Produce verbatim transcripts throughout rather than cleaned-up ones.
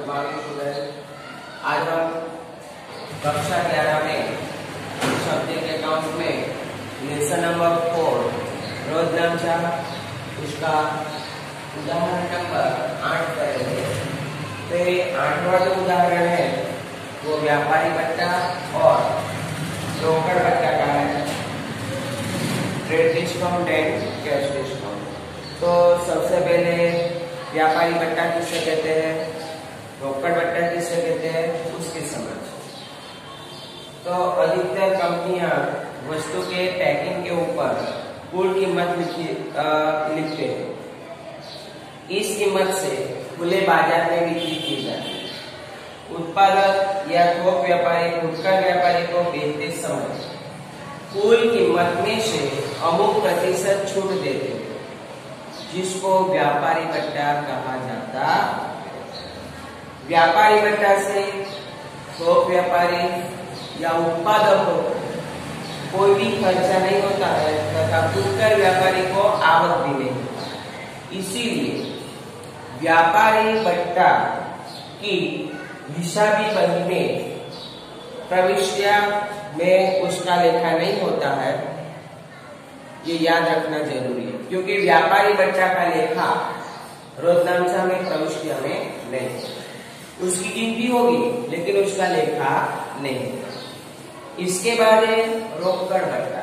Good morning student. आज हम कक्षा ग्यारह में सब्जेक्ट अकाउंट में लेसन नंबर फोर रोज नामचा उसका उदाहरण नंबर आठ करेंगे। तो ये आठवां जो उदाहरण है वो व्यापारी बट्टा और रोकड़ बट्टा का है, trade discount and cash discount. तो सबसे पहले व्यापारी बट्टा किसे कहते हैं, रोकड़ बट्टा किसे कहते हैं, उसकी समझ। तो अधिकतर कंपनियां वस्तु के पैकिंग के ऊपर कुल कीमत लिखते हैं। इस कीमत से खुले बाजार में बिक्री की जाती है। उत्पादक या थोक व्यापारी फुटकर व्यापारी को बेचते समय कुल कीमत में से अमुक प्रतिशत छूट देते हैं, जिसको व्यापारी बट्टा कहा जाता। व्यापारी बट्टा से थोक व्यापारी या उत्पादक को कोई भी खर्चा नहीं होता है तथा फुटकर व्यापारी को आवक भी नहीं होता। इसीलिए व्यापारी बट्टा की हिसाबी बही में प्रविष्टियां में उसका लेखा नहीं होता है, ये याद रखना जरूरी है। क्योंकि व्यापारी बट्टा का लेखा रोजनामचा में प्रविष्टियां में नहीं, उसकी गिनती होगी लेकिन उसका लेखा नहीं। इसके बाद है रोकड़ बट्टा।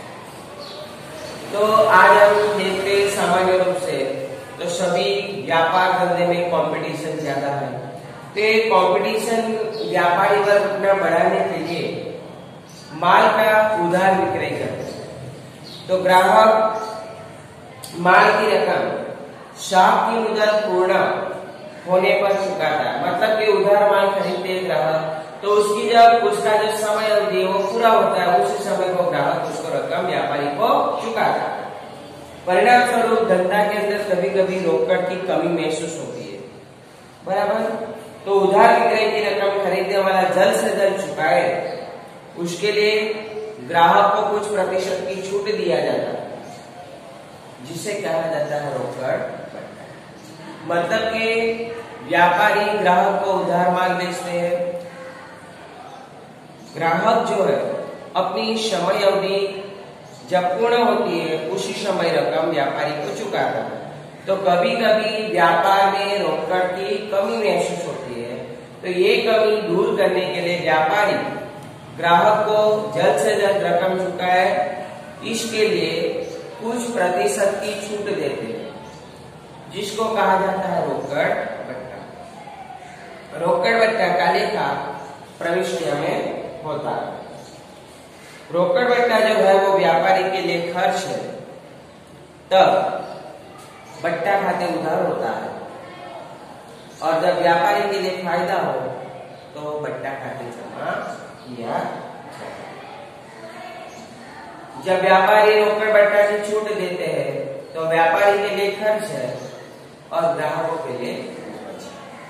तो आज हम देखते हैं सामान्य रूप से तो सभी व्यापार धंधे में कंपटीशन ज्यादा है। तो ये कंपटीशन व्यापारी वर्ग अपना बढ़ाने के लिए माल का उधार विक्रय करते हैं। तो ग्राहक माल की रकम साख की मुदत पूर्ण होने पर चुकाता है। मतलब कि उधार माल खरीदते ग्राहक, तो उसकी जब उसका जो समय अवधि है वो पूरा होता है, उसी समय को ग्राहक उसको रकम व्यापारी को चुकाता है। परिणाम स्वरूप धंधा के अंदर कभी कभी रोकड़ की कमी महसूस होती है, बराबर। तो उधार विक्रय की रकम खरीदने वाला जल्द से जल्द चुकाए, उसके लिए ग्राहक को कुछ प्रतिशत की छूट दिया जाता है, जिसे कहा जाता है रोकड़ बट्टा। मतलब कि व्यापारी ग्राहक को उधार माल बेचते हैं, ग्राहक जो है अपनी समय अवधि जब पूर्ण होती है उसी समय रकम व्यापारी को चुकाता है। तो कभी कभी व्यापार में रोकड़ की कमी महसूस होती है, तो ये कमी दूर करने के लिए व्यापारी ग्राहक को जल्द से जल्द रकम चुकाए, इसके लिए कुछ प्रतिशत की छूट देते हैं, जिसको कहा जाता है रोकड़ बट्टा। रोकड़ बट्टा का लेखा प्रविष्टियां में होता है। रोकड़ बट्टा जो है वो व्यापारी के लिए खर्च है, तब बट्टा खाते उधार होता है, और जब व्यापारी के लिए फायदा हो तो बट्टा खाते जमा किया जाए। जब व्यापारी रोकड़ बट्टा की छूट देते हैं तो व्यापारी के लिए खर्च है और ग्राहकों के लिए उपज।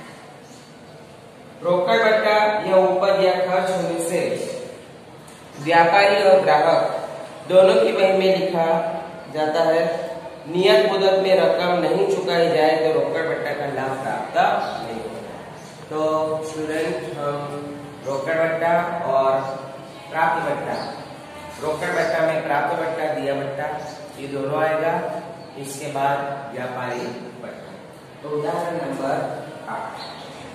रोकड़ बट्टा या उपज या खर्च होने से व्यापारी और ग्राहक दोनों की बही में लिखा जाता है। नियत मुदत में रकम नहीं चुकाई जाए तो रोकड़ बट्टा का लाभ प्राप्त नहीं होगा। तो स्टूडेंट, हम रोकड़ बट्टा और प्राप्त बट्टा, रोकड़ बट्टा में प्राप्त बट्टा, दिया बट्टा, ये दोनों आएगा। इसके बाद व्यापारी बट्टा। तो उदाहरण नंबर आठ,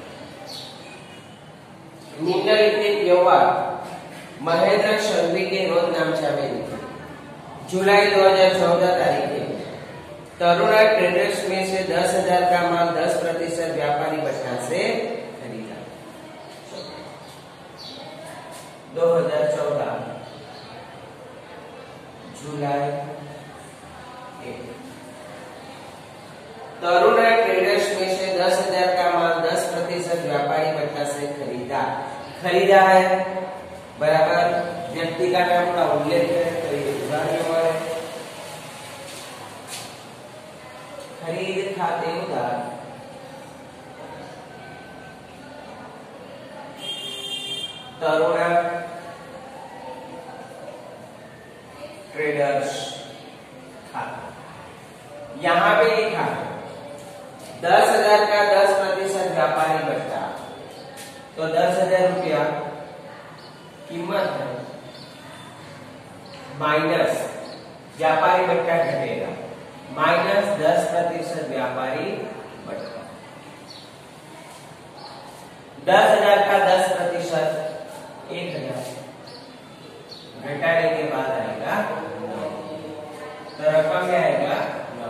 निम्नलिखित व्यवहार महेंद्र शर्मी के रोज नामचा में लिखे। जुलाई दो हजार चौदह तारीख है। तरुणा ट्रेडर्स में से दस हजार का माल दस प्रतिशत व्यापारी बट्टा से खरीदा। दो हजार चौदह जुलाई एक। तरुणा ट्रेडर्स में से दस हजार का माल दस प्रतिशत व्यापारी बट्टा से खरीदा। खरीदा है, बराबर, व्यक्ति का नाम का उल्लेख है, तो ये उधार व्यवहार है। खरीद खाते उधार। तरुणा ट्रेडर्स खाता, यहाँ पे लिखा है दस हजार का दस प्रतिशत व्यापारी बट्टा, तो दस हजार रुपया कीमत है माइनस व्यापारी बट्टा घटेगा माइनस दस प्रतिशत व्यापारी बट्टा। दस हजार का दस प्रतिशत एक हजार घटाने के बाद आएगा नौ, तो रकम में आएगा नौ।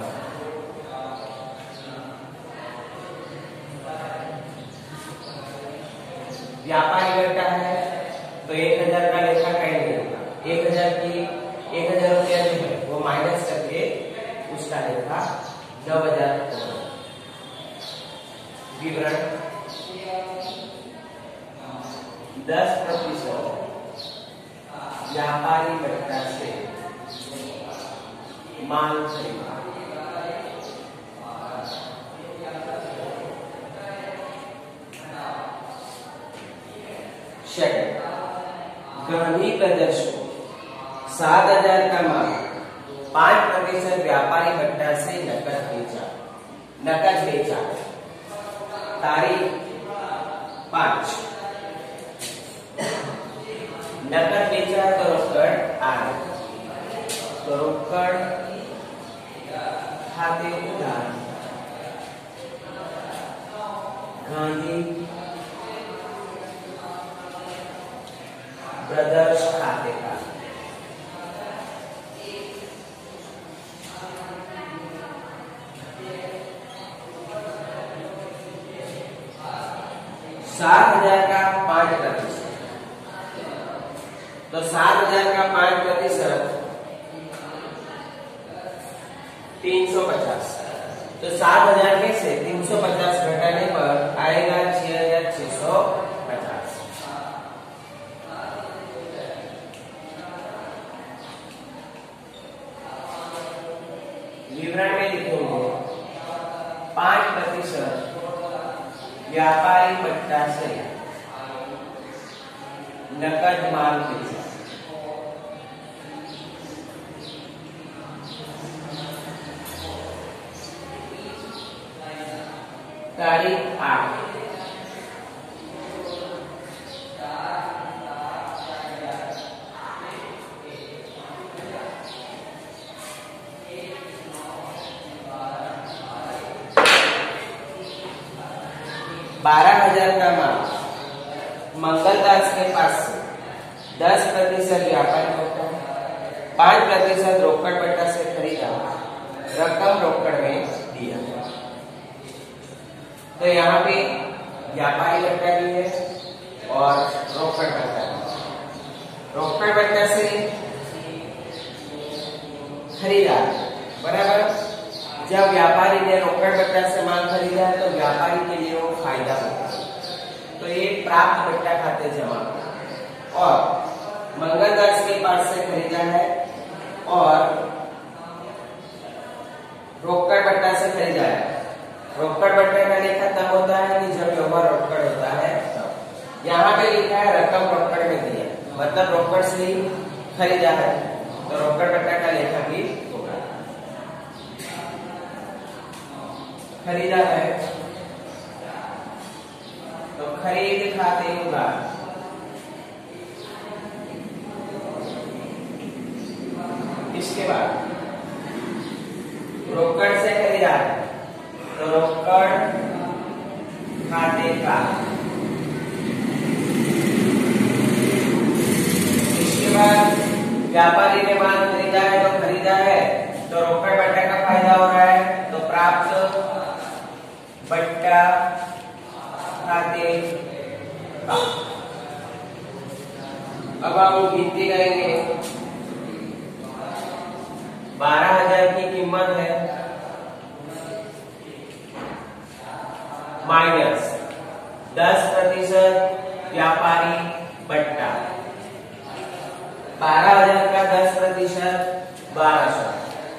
व्यापारी बट्टा है तो एक हजार का लेखा कहीं नहीं होगा, एक हजार की एक हजार रुपया जो है वो माइनस करके उसका लेखा नौ हजार होगा। विवरण दस प्रतिशत व्यापारी बट्टा से माल खरीदा। गहनी प्रदर्शन सात हजार का माल पांच प्रतिशत व्यापारी बट्टा से नकद बेचा नकद बेचा तारीख पांच नकद बेचा तो रोकड़ आए तो रोकड़ खाते उधार गांधी ब्रदर्स खाते का सात हजार का पांच प्रतिशत तो सात हजार का पांच प्रतिशत तीन सौ पचास तो सात हजार में से तीन सौ पचास घटाने पर आएगा छह हजार छह सौ पचास। विवरण में लिखेंगे पांच प्रतिशत व्यापारी बट्टा से नकद माल बेचा। तारीख आठ बारह हजार का माल मंगलदास के पास से दस प्रतिशत व्यापारी बट्टा पांच प्रतिशत रोकड़ बट्टा से खरीदा रकम रोकड़ में दिया। तो यहाँ पे व्यापारी बट्टा भी है और रोकड़ बट्टा भी। रोकड़ बट्टा से खरीदा बराबर। जब व्यापारी ने रोकड़ बट्टा से माल खरीदा है तो व्यापारी के लिए वो फायदा होगा, तो ये प्राप्त बट्टा खाते जमा। और मंगलदास के पास से खरीदा है और रोकड़ बट्टा से खरीदा है। रोकड़ बट्टे का लेखा तब होता है कि जब व्यवहार रोकड़ होता है तब। यहाँ पे लिखा है रकम रोकड़ में दिया, मतलब रोकड़ से ही खरीदा है तो रोकड़ बट्टा का लेखा भी होगा। खरीदा है तो खरीद खाते उधार इसके बाद रोकड़ से खरीदा है तो रोकड़ खाते का। इसके बाद व्यापारी ने माल खरीदा है तो खरीदा है तो रोकड़ बट्टा का फायदा हो रहा है तो प्राप्त बट्टा खाते का। अब हम गिनती करेंगे। बारह हजार की कीमत है माइनस दस प्रतिशत व्यापारी बट्टा। बारह हजार का दस प्रतिशत बारह सौ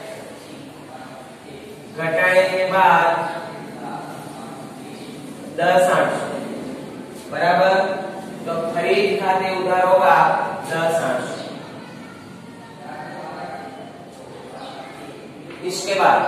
घटाने के बाद दस आठ सौ बराबर। तो खरीद खाते उधार होगा दस आठ सौ। इसके बाद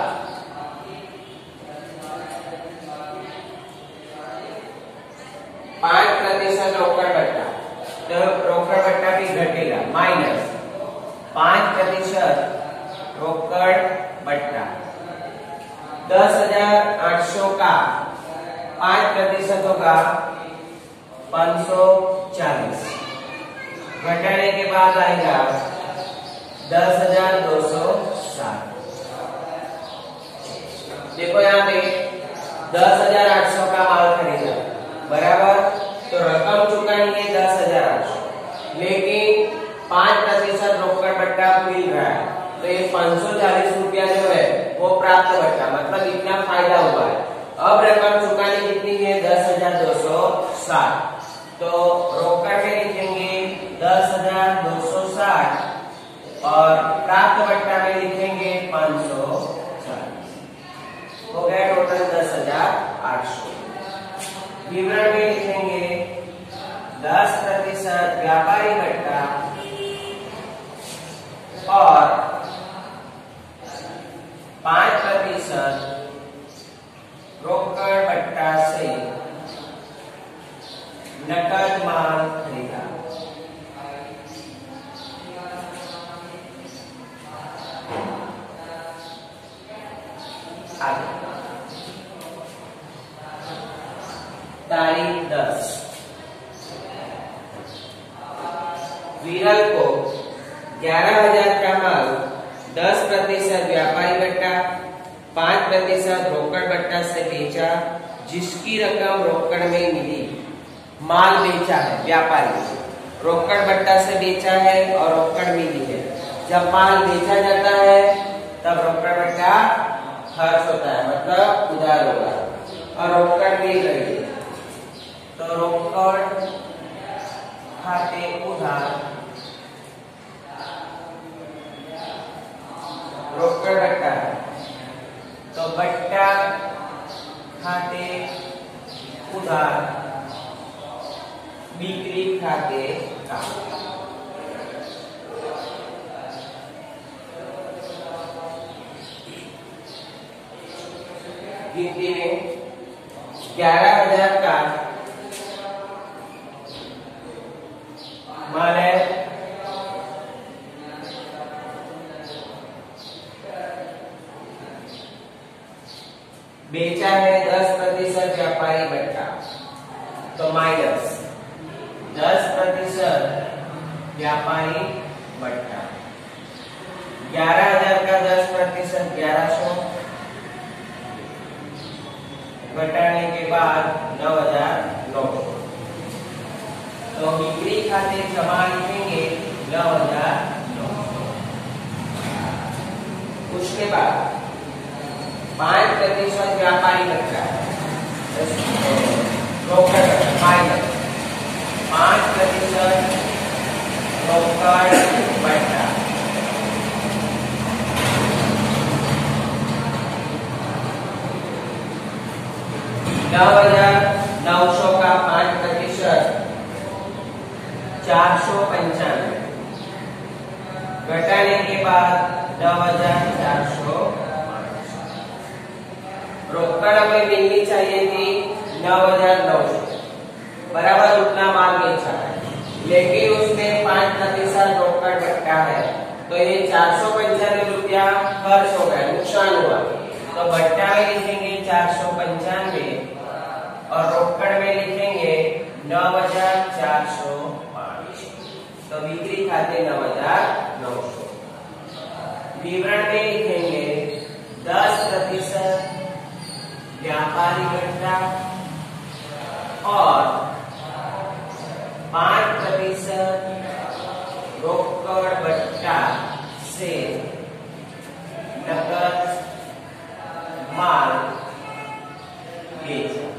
पांच प्रतिशत रोकड़ बट्टा, तो रोकड़ बट्टा भी घटेगा, माइनस पांच प्रतिशत रोकड़ बट्टा। दस हजार आठ सौ का पांच प्रतिशत होगा पांच सौ चालीस, घटाने के बाद आएगा दस हजार दो सौ साठ। देखो यहाँ पे दस हजार आठ सौ का माल खरीदा, बराबर, तो रकम चुकानी है दस हजार आठ सौ, लेकिन पांच प्रतिशत रोकड़ बट्टा मिल रहा है, तो ये पांच सौ चालीस रुपया जो है वो प्राप्त बट्टा, मतलब इतना फायदा हुआ है। अब रकम चुकानी कितनी है, दस हजार दो सौ साठ, तो रोकड़ में लिखेंगे दस हजार दो सौ साठ और प्राप्त बट्टा में लिखेंगे पांच सौ चालीस, हो गया टोटल दस हजार आठ सौ। विवरण में लिखेंगे दस प्रतिशत व्यापारी बट्टा और पांच प्रतिशत रोकड़ बट्टा से नकद माल खरीदा। तारीख दस, विरल को ग्यारह हजार का माल दस प्रतिशत व्यापारी बट्टा पांच प्रतिशत रोकड़ बट्टा से बेचा, जिसकी रकम रोकड़ में मिली। माल बेचा है व्यापारी, रोकड़ बट्टा से बेचा है और रोकड़ मिली है। जब माल बेचा जाता है तब रोकड़ बट्टा खर्च होता है, मतलब उधार होगा, और रोकड़ मिल रही है तो रोकड़ खाते उधार रोकड़ बट्टा है, तो बट्टा खाते उधार बिक्री खाते का। गिनती में ग्यारह हजार का माल है, बेचा है दस प्रतिशत व्यापारी बट्टा, तो माइनस दस प्रतिशत व्यापारी बट्टा। ग्यारह हजार का दस प्रतिशत ग्यारह सौ, घटाने के बाद नौ हजार नौ सौ, तो बिक्री खाते जमा लिखेंगे नौ हजार नौ सौ। उसके बाद पांच प्रतिशत व्यापारी बट्टा रोकड़ माइनस पांच प्रतिशत रोकड़ बट्टा, नौ हजार नौ सौ का पांच प्रतिशत चार सौ पंचानवे, घटाने के बाद नौ हजार चार सौ। रोकड़ हमें मिलनी चाहिए थी नौ हजार नौ सौ, बराबर उतना माल बेचा है, लेकिन उसमें पांच प्रतिशत रोकड़ बट्टा है, तो ये चार सौ पंचानवे रुपया खर्च हो गया, नुकसान हुआ, तो बट्टा में लिखेंगे चार सौ पंचानवे और रोकड़ में लिखेंगे नौ हजार चार सौ पांच, तो बिक्री खाते नौ हजार नौ सौ। विवरण में लिखेंगे दस प्रतिशत व्यापारी बट्टा और पांच प्रतिशत रोकड़ बट्टा से नकद माल बेचा।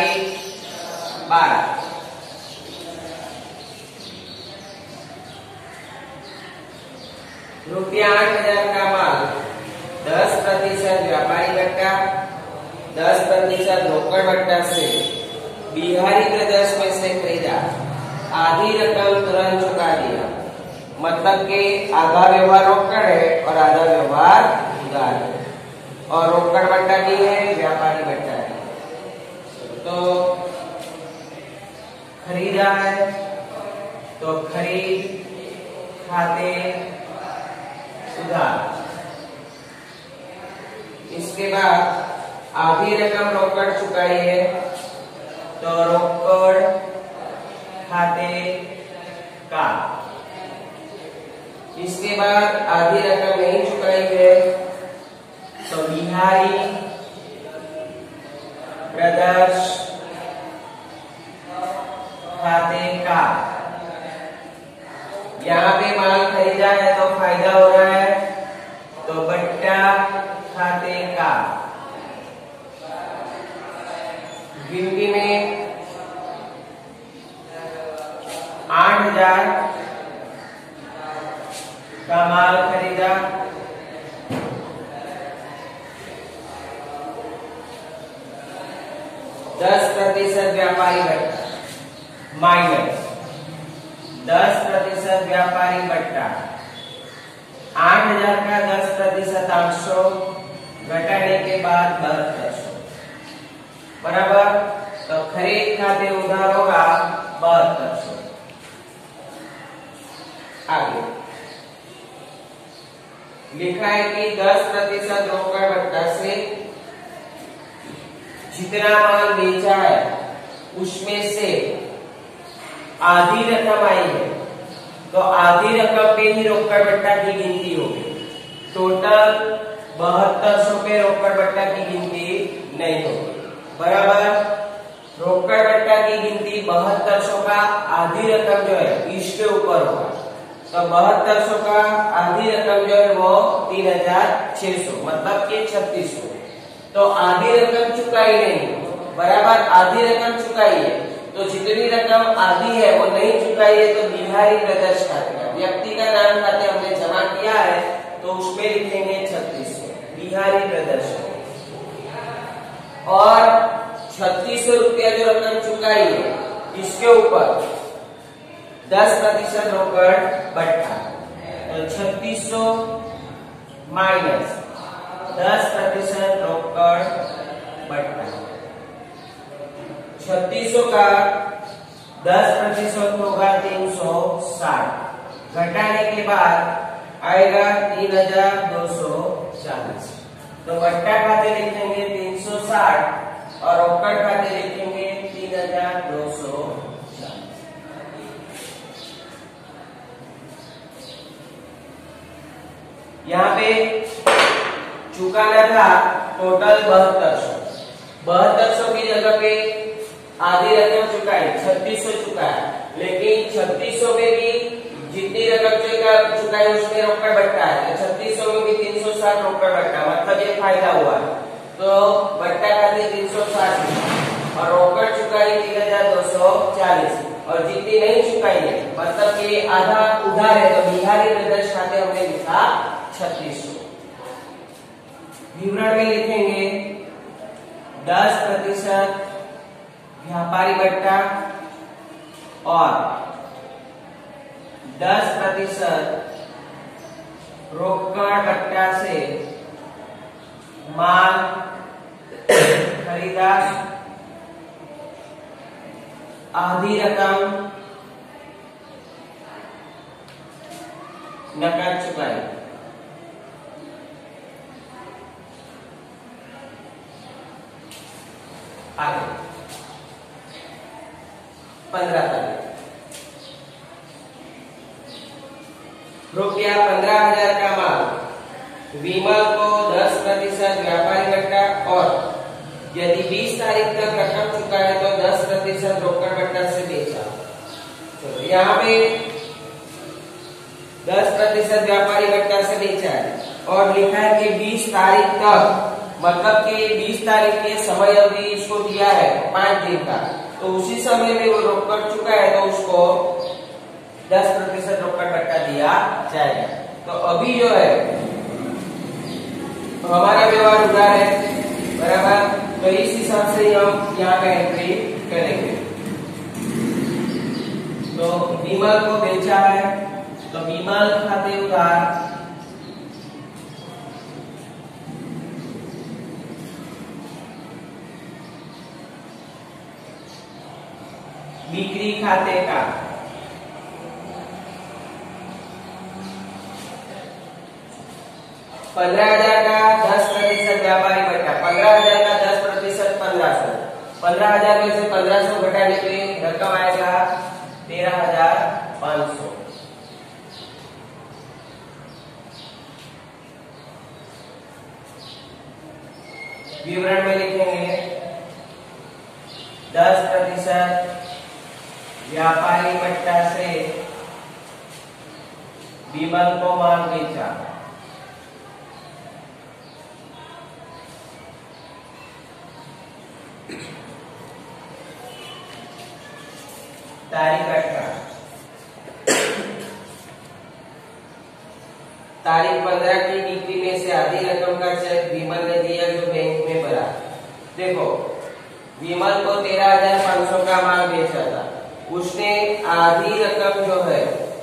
तारीख बारह। रुपया आठ हजार का माल दस प्रतिशत व्यापारी बट्टा, दस प्रतिशत रोकड़ बट्टा से बिहारी ब्रदर्स में से खरीदा, आधी रकम तुरंत चुका दिया। मतलब कि आधा व्यवहार रोकड़ है और आधा व्यवहार उधार है, और रोकड़ बट्टा भी है, व्यापारी बट्टा है। तो खरीदा है तो खरीद खाते उधार। इसके बाद आधी रकम रोकड़ चुकाई है तो रोकड़ खाते का। इसके बाद आधी रकम नहीं चुकाई है तो बिहारी ब्रदर्स खाते का। यहाँ पे माल खरीदा है तो फायदा हो रहा है तो बट्टा खाते का। गिनती में आठ हजार का माल खरीदा, दस प्रतिशत व्यापारी बट्टा माइनस दस प्रतिशत व्यापारी बट्टा, आठ हजार का दस प्रतिशत आठ सौ घटाने के बाद बहत्तर सौ बराबर। तो खरीद खाते उधार होगा बहत्तर सौ। आगे लिखा है कि दस प्रतिशत रोकड़ बट्टा से जितना माल बेचा है उसमें से आधी रकम आई है तो आधी रकम पे ही रोकड़ बट्टा की गिनती होगी। टोटल बहत्तर सौ पे रोकड़ बट्टा की गिनती नहीं होगी बराबर। रोकड़ बट्टा की गिनती बहत्तर सौ का आधी रकम जो है इसके ऊपर होगा। तो बहत्तर सौ का आधी रकम जो है वो तीन हजार छह सौ मतलब कि छत्तीस सौ। तो आधी रकम चुकाई नहीं बराबर, आधी रकम चुकाई है तो जितनी रकम आधी है वो नहीं चुकाई है तो बिहारी ब्रदर्स खाते का। व्यक्ति का नाम खाते हमने जमा किया है तो उसमें लिखेंगे छत्तीस सौ बिहारी ब्रदर्स। और छत्तीस सौ रुपया जो रकम चुकाई है इसके ऊपर दस प्रतिशत रोकड़ बट्टा। तो छत्तीस सौ माइनस दस प्रतिशत रोकड़ बट्टा। छत्तीस सौ का दस प्रतिशत होगा तीन सौ साठ, घटाने के बाद आएगा तीन हजार दो सौ चालीस। तो बट्टा खाते लिखेंगे तीन सौ साठ और रोकड़ खाते लिखेंगे तीन हजार दो सौ चालीस। यहाँ पे चुकाना था टोटल बहत्तर सौ। बहत्तर सौ की जगह पे आधी रकम चुकाई छत्तीस सौ चुकाया, लेकिन छत्तीस सौ में भी जितनी रकम चुकाई उसमें रोकड़ बट्टा है तो छत्तीस सौ में भी तीन सौ साठ रोकड़ बट्टा, मतलब ये फायदा हुआ है। तो बट्टा खाते तीन सौ साठ और रोकड़ चुकाई तीन हजार दो सौ चालीस और जितनी नहीं चुकाई है मतलब कि आधा उधार है तो बिहारी ब्रदर्स खाते हमने लिखा छत्तीस सौ। विवरण में लिखेंगे दस प्रतिशत व्यापारी बट्टा और दस प्रतिशत रोकड़ बट्टा से माल खरीदा, आधी रकम नकद चुकाई। आगे पंद्रह तारीख रुपया पंद्रह हजार का माल विमल को दस प्रतिशत व्यापारी बट्टा और यदि बीस तारीख तक रकम चुका है तो दस प्रतिशत रोकड़ बट्टा से बेचा। तो यहाँ पे दस प्रतिशत व्यापारी बट्टा से बेचा है और लिखा है कि बीस तारीख तक मतलब कि बीस तारीख के समय अवधि इसको दिया है पांच दिन का, तो उसी समय में वो रोक कर चुका है तो उसको दस प्रतिशत रोकड़ भत्ता दिया जाएगा। तो अभी जो है तो हमारा व्यवहार उधार है, बराबर, तो इस हिसाब से हम यहाँ पे एंट्री करेंगे। तो विमल को बेचा है, तो विमल खाते उधार बिक्री खाते का पंद्रह हजार का दस प्रतिशत व्यापारी बटा पंद्रह हजार का दस प्रतिशत पंद्रह सौ, पंद्रह हजार में से पंद्रह सौ घटाने के लिए रकम आएगा तेरह हजार पांच सौ। विवरण में लिखेंगे दस प्रतिशत व्यापारी बट्टा से विमल को माल बेचा, तारीख अठारह तारीख पंद्रह की बिक्री में से आधी रकम का चेक विमल ने दिया जो बैंक में भरा। देखो विमल को तेरह हजार पांच सौ का माल बेचा था, उसने आधी रकम जो है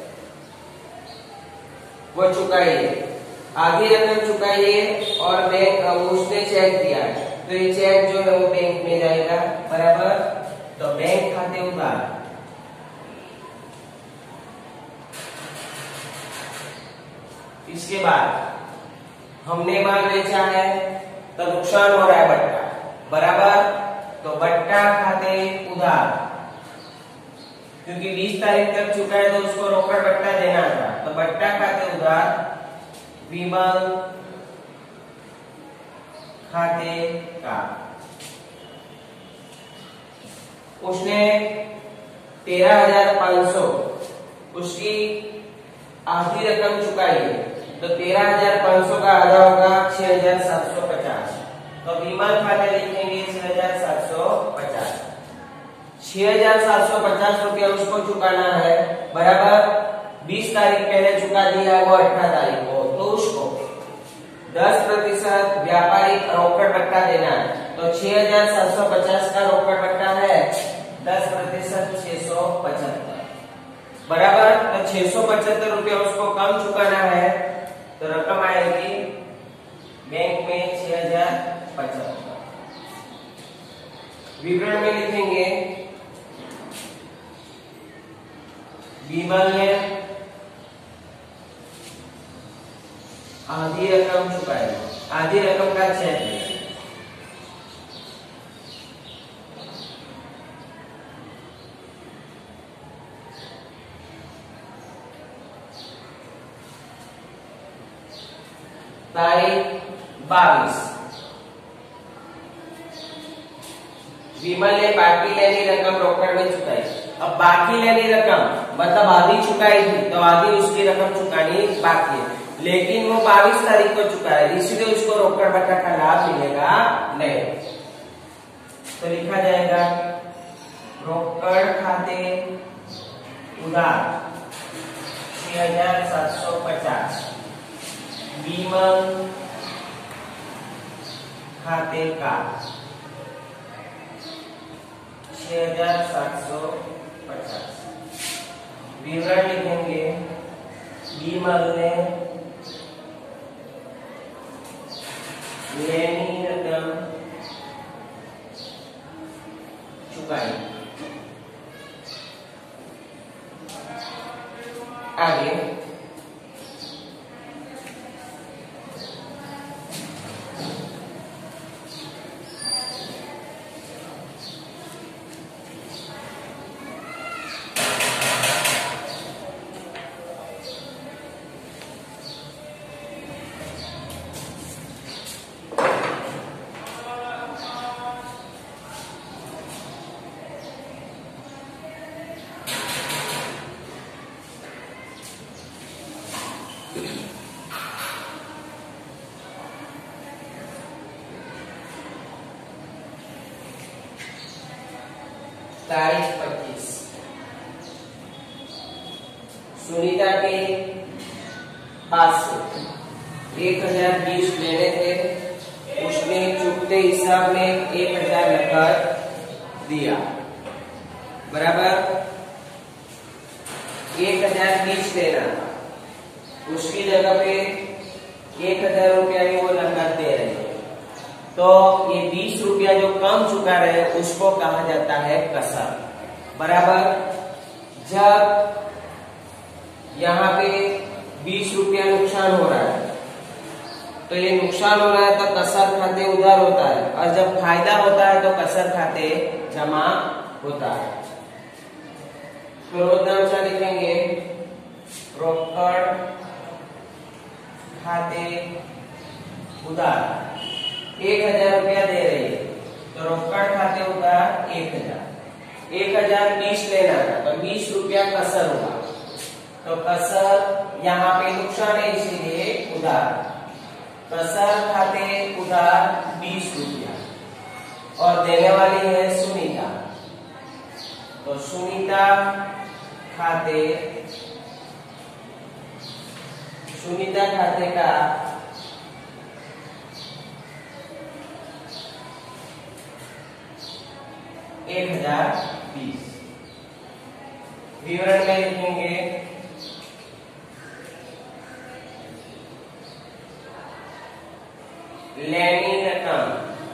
वो चुकाई है, आधी रकम चुकाई है और बैंक उसने चेक दिया है, तो ये चेक जो है वो बैंक में जाएगा, बराबर। तो बैंक खाते उधार इसके बाद हमने माल बेचा है तो नुकसान हो रहा है बट्टा, बराबर। तो बट्टा खाते उधार, क्योंकि बीस तारीख तक चुका है तो उसको रोकड़ बट्टा देना था, तो बट्टा खाते उधार विमल खाते का, उसने तेरह हजार पांच सौ उसकी आधी रकम चुकाई है, तो तेरह हजार पांच सौ का आधा होगा छह हजार सात सौ पचास। तो विमल खाते लिखेंगे छह हजार सात सौ पचास, छह हजार सात सौ पचास रुपया उसको चुकाना है, बराबर। बीस तारीख पहले चुका दिया वो अठारह तारीख को, तो उसको दस प्रतिशत व्यापारी रोकड़ बट्टा देना है, तो छह हजार सात सौ पचास का रोकड़ बट्टा है, दस प्रतिशत छह सौ पचहत्तर, बराबर। तो छह सौ पचहत्तर रुपया उसको कम चुकाना है, तो रकम आएगी बैंक में छह हजार पचहत्तर। विवरण में लिखेंगे विमल ने आधी रकम चुकाई, आधी रकम का चेक है, तारीख बाईस, विमल ने बाकी लेनी रकम रोकड़ में चुकाई। अब बाकी लेनी रकम मतलब आधी चुकाई थी, तो आधी उसकी रकम चुकानी बाकी है, लेकिन वो बाईस तारीख को चुका है, इसलिए उसको रोकड़ बट्टा का लाभ मिलेगा नहीं। तो लिखा जाएगा रोकड़ खाते उधार छह हजार सात सौ पचास विमल खाते का छह हजार सात सौ पचास। विवरण लिखेंगे विमल ने लेनी रकम चुकाई। आगे तारीख पच्चीस। सुनीता के पास से एक हजार बीस लेने थे, उसने चुकते हिसाब में एक हजार नकद दिया, बराबर। एक हजार बीस लेना, उसकी जगह पे एक हजार रुपया ही वो नकद दे रहे हैं, तो ये बीस रुपया जो कम चुका रहे उसको कहा जाता है कसर, बराबर। जब यहाँ पे बीस रुपया नुकसान हो रहा है, तो ये नुकसान हो रहा है तो कसर खाते उधार होता है, और जब फायदा होता है तो कसर खाते जमा होता है। तो रोजनामचा लिखेंगे, रोकड़ खाते उधार एक हजार रुपया दे रही है, तो रोकड़ खाते उधार एक हजार। एक हजार बीस लेना था, तो बीस रुपया कसर हुआ, तो कसर यहाँ पे नुकसान है इसीलिए उधार। कसर खाते उधार बीस रुपया, और देने वाली है सुनीता, तो सुनीता खाते सुनीता खाते का एक हजार बीस। विवरण में लिखेंगे, लेनी रकम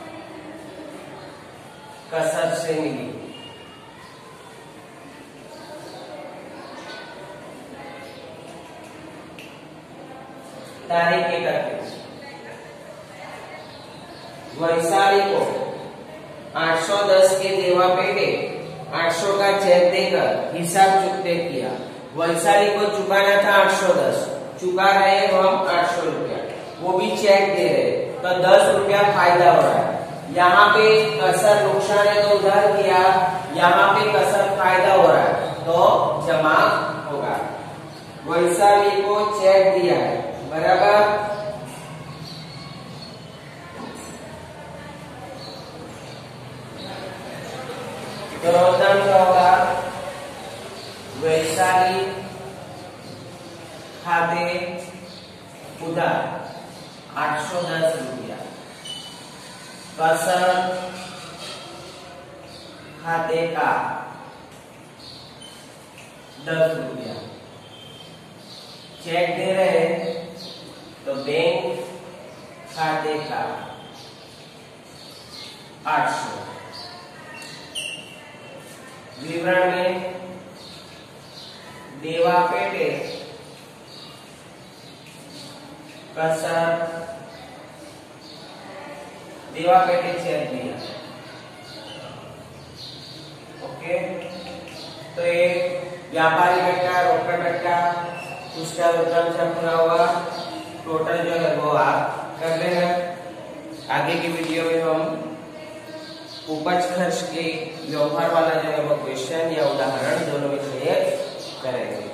कसर से मिली, तारीख इकतीस। वैशाली को आठ सौ दस के देवा पेटे आठ सौ का चेक देकर हिसाब चुकते किया। वैशाली को चुकाना था आठ सौ दस, चुका रहे हम आठ सौ रुपया, वो भी चेक दे रहे, तो दस रुपया फायदा हो रहा है। यहाँ पे कसर नुकसान है तो उधार किया, यहाँ पे कसर फायदा हो रहा है तो जमा होगा। वैशाली को चेक दिया है, बराबर। तो रोजनाम क्या होगा, वैशाली खाते उधार आठ सौ दस रुपया, कसर खाते का दस रुपया, चेक दे रहे हैं तो बैंक खाते का आठ सौ। विवरण में देवा पेटे कसर देवा पेटे चेक दिया, ओके। तो ये व्यापारी बैठा, रोकड़ बैठा, उसका रोजगार से पूरा हुआ, टोटल जो है वो आप कर लेना। आगे की वीडियो में हम उपज खर्च के व्यवहार वाला जो है वो क्वेश्चन या उदाहरण दोनों में से एक करेंगे।